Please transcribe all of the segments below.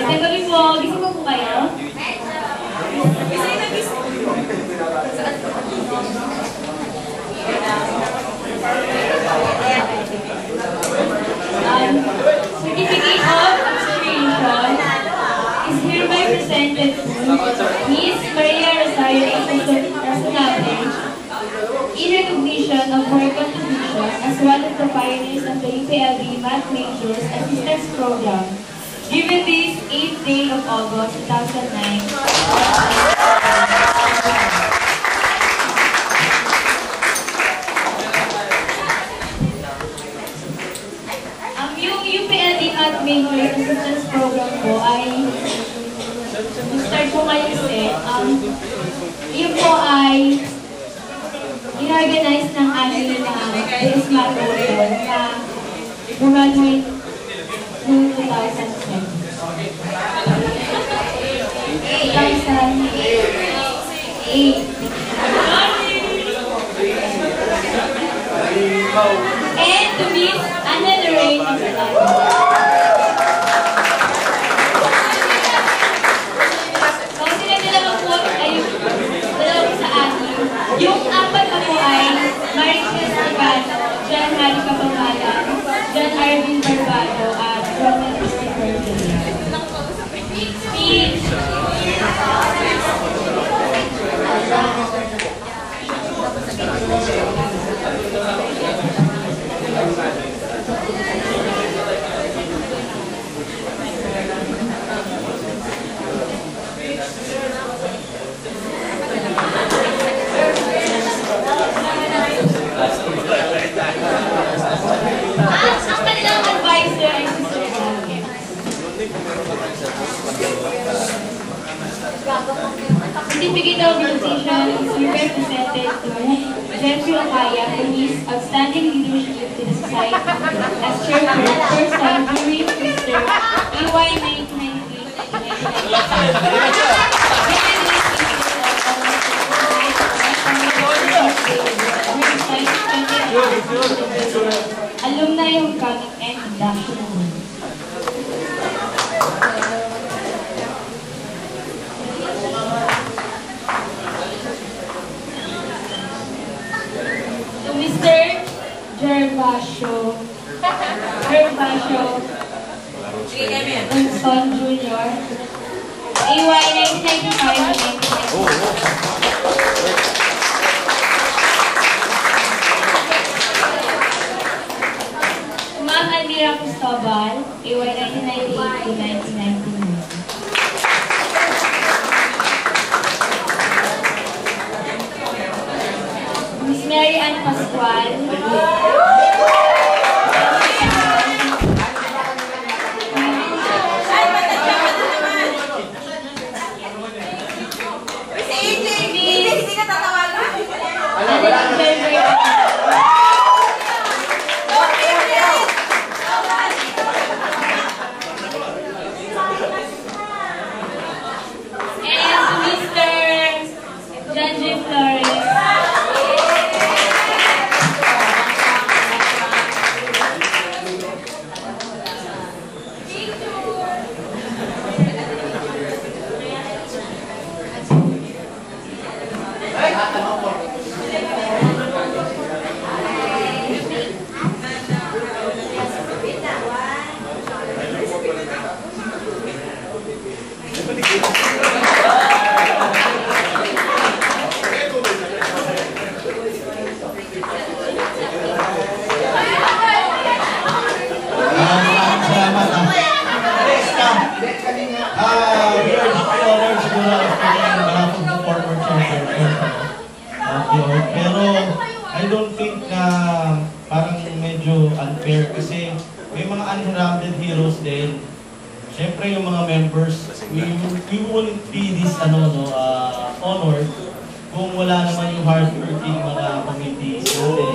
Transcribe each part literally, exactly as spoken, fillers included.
Magandang gabi po. Gising mo po kayo? Um, certificate of observation is hereby presented to Miss Maria Rosario Rasanable in recognition of her contribution as one of the pioneers of the U P L D Math Majors Assistance Program, given this eighth day of August two thousand nine. Ang yung U P L D Math Majors Assistance Program po ay start po ngayon kasi, um, yun po ay in-organize ng aming uh, B S Math Program na graduate noong two thousand seven. two thousand eight. And to Miss Anna Lorraine Masalado. So, sila dalawa po ay dalawa po sa atin. Yung apat na po ay Maricel Salgado, John Harry Capamala, John Arvin Barbado, at Ronald Christopher. Speech! Ang kanilang advisor ay Sister Shem. Certificate of Musician is hereby presented to Jeffrey Okaya for his outstanding leadership to the society as chairperson during Mister A Y nineteen ninety-eight to nineteen ninety-nine. Alumni Homecoming and Induction. To Mister Gervasio Gervasio Unson Junior A Y nineteen ninety-five to nineteen ninety-six. Cristobal, A Y nineteen ninety-eight to nineteen ninety-nine. Miss Mary Ann Pascual, pero I don't think na parang medyo unfair kasi may mga unheralded heroes din. Siyempre yung mga members, we, we wouldn't be this ano, no, uh, honored kung wala naman yung hardworking mga committees natin.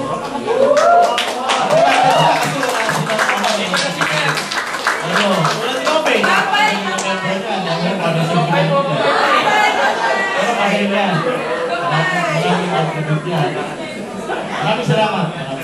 Ano, wala din ako eh. Yung member na, member pa rin yung member na. Pero kasi yan. Maraming maraming maraming salamat.